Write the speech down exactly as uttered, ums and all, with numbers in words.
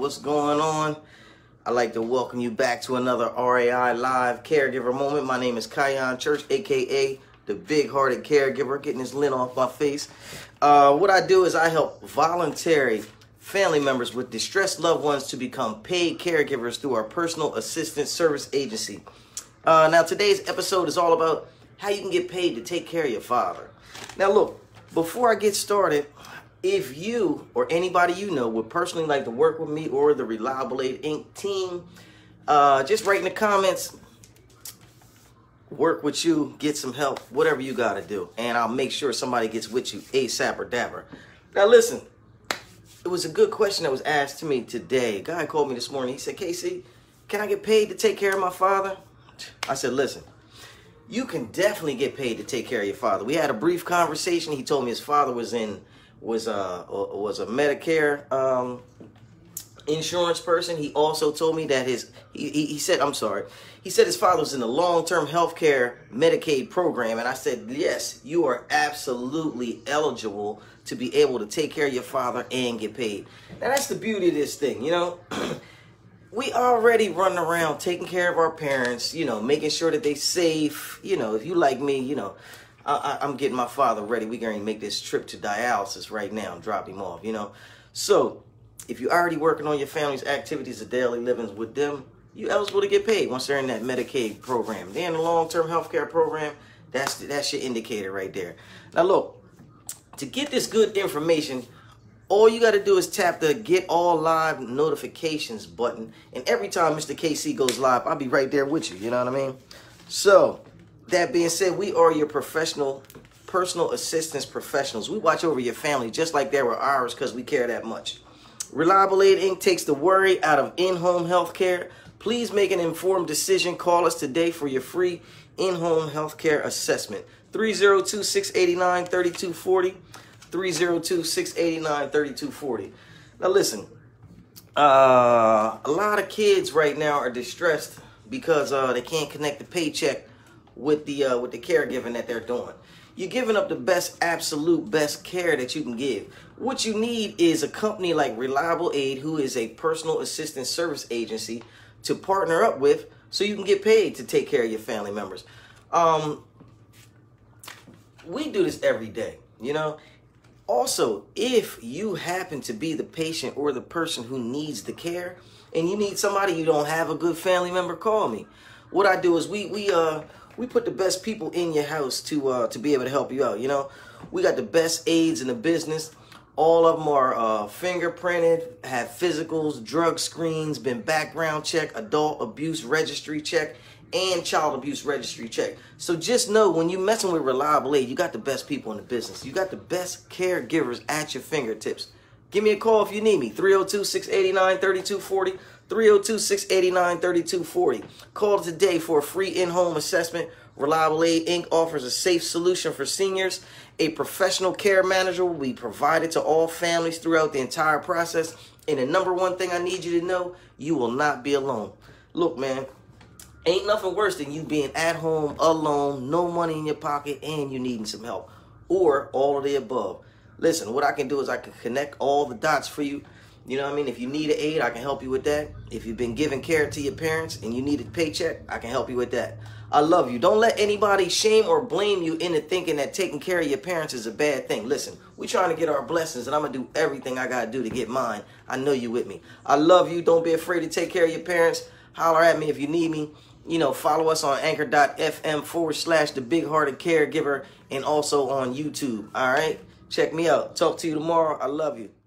what's going on? I'd like to welcome you back to another R A I Live Caregiver Moment. My name is Kion Church, aka the Big Hearted Caregiver, getting this lint off my face. Uh, what I do is I help voluntary family members with distressed loved ones to become paid caregivers through our personal assistance service agency. Uh, now, today's episode is all about how you can get paid to take care of your father. Now, look, before I get started, if you or anybody you know would personally like to work with me or the Reliable Aid Incorporated team, uh, just write in the comments, work with you, get some help, whatever you got to do. And I'll make sure somebody gets with you ASAP or dapper. Now, listen, it was a good question that was asked to me today. A guy called me this morning. He said, K C, can I get paid to take care of my father? I said, listen, you can definitely get paid to take care of your father. We had a brief conversation. He told me his father was in was a was a Medicare um, insurance person. He also told me that his he, he he said I'm sorry. He said his father was in the long-term health care Medicaid program, and I said yes, you are absolutely eligible to be able to take care of your father and get paid. Now that's the beauty of this thing, you know. We already running around taking care of our parents, you know, making sure that they safe. You know, if you like me, you know. I, I'm getting my father ready. We're going to make this trip to dialysis right now and drop him off, you know. So if you're already working on your family's activities of daily living with them, you're eligible to get paid once they're in that Medicaid program. They're in the long-term health care program. That's, that's your indicator right there. Now, look, to get this good information, all you got to do is tap the Get All Live Notifications button. And every time Mister K C goes live, I'll be right there with you. You know what I mean? So that being said, we are your professional, personal assistance professionals. We watch over your family just like they were ours because we care that much. Reliable Aid Incorporated takes the worry out of in-home health care. Please make an informed decision. Call us today for your free in-home health care assessment. three oh two, six eight nine, three two four oh. three oh two, six eight nine, three two four oh. Now listen, uh, a lot of kids right now are distressed because uh, they can't connect the paycheck with the uh, with the caregiving that they're doing. You're giving up the best, absolute best care that you can give. What you need is a company like Reliable Aid, who is a personal assistance service agency, to partner up with so you can get paid to take care of your family members. Um, we do this every day, you know. Also, if you happen to be the patient or the person who needs the care and you need somebody, you don't have a good family member, call me. What I do is we we uh we put the best people in your house to uh to be able to help you out. You know, we got the best aides in the business. All of them are uh, fingerprinted, have physicals, drug screens, been background check, adult abuse registry check, and child abuse registry check. So just know when you're messing with Reliable Aid, you got the best people in the business. You got the best caregivers at your fingertips. Give me a call if you need me. three oh two, six eight nine, three two four oh. three oh two, six eight nine, three two four oh. Call today for a free in-home assessment. Reliable Aid Incorporated offers a safe solution for seniors. A professional care manager will be provided to all families throughout the entire process. And the number one thing I need you to know, you will not be alone. Look, man, ain't nothing worse than you being at home alone, no money in your pocket, and you needing some help. Or all of the above. Listen, what I can do is I can connect all the dots for you. You know what I mean? If you need an aid, I can help you with that. If you've been giving care to your parents and you need a paycheck, I can help you with that. I love you. Don't let anybody shame or blame you into thinking that taking care of your parents is a bad thing. Listen, we're trying to get our blessings, and I'm going to do everything I got to do to get mine. I know you with me. I love you. Don't be afraid to take care of your parents. Holler at me if you need me. You know, follow us on anchor.fm forward slash the Big Hearted Caregiver, and also on YouTube. All right? Check me out. Talk to you tomorrow. I love you.